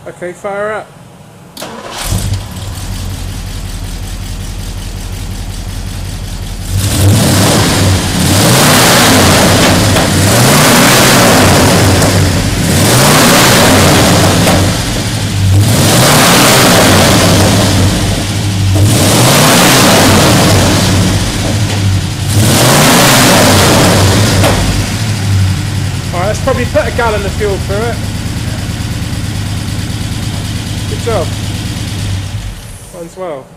Okay, fire up. Alright, let's probably put a gallon of fuel through it. Good job. Runs well.